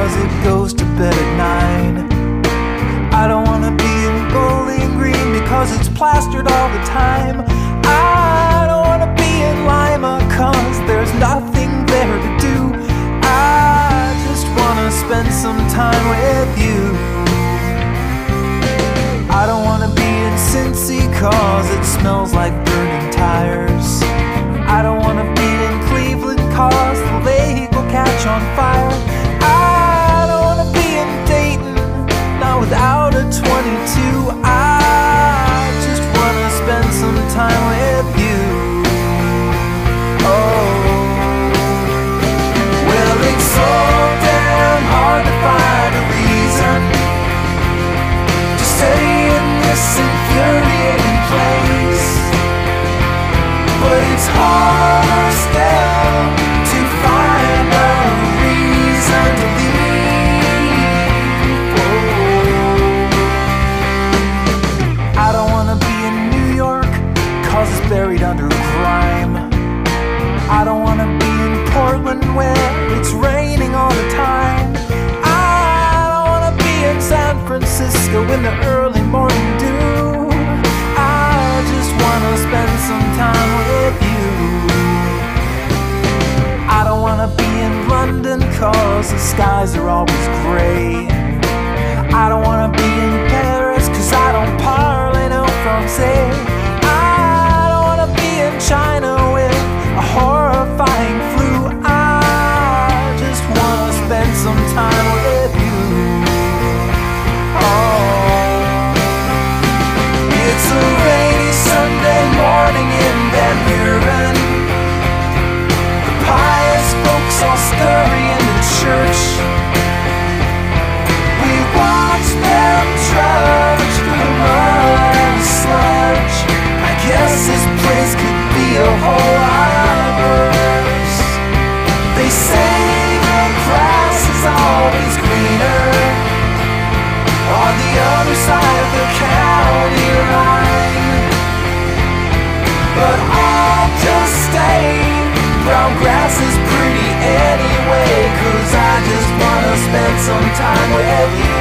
cause it goes to bed at 9. I don't wanna be in Bowling Green because it's plastered all the time. I don't wanna be in Lima cause there's nothing there to do. I just wanna spend some time with you. I don't wanna be in Cincy cause it smells like burning tires. I don't wanna be in Cleveland cause the lake will catch on fire. I don't wanna be in Dayton, not without a 22. I just wanna spend some time with you. Oh, well, it's so damn hard to find a reason to stay in this infuriating place, but it's harder still to find a reason to leave. Oh. I don't wanna be in New York cause it's buried under crime. I don't wanna be in Portland where it's raining all the time. I don't wanna be in San Francisco in the early morning dew. I just wanna spend some time with you. I don't wanna be in London cause the skies are always gray. I don't wanna be in Paris cause I don't parle no Francais. I don't wanna be in China with a horrifying flu. I just wanna spend some time with you. Oh, it's a rainy Sunday morning in Van Buren. The pious folks all scurry into church. We watch them trudge through the mud and sludge. I guess this place could be a whole lot worse. They say the grass is always greener on the other side of the county line, but I'll just stay. Brown grass is pretty anyway, cause I just wanna spend some time with you.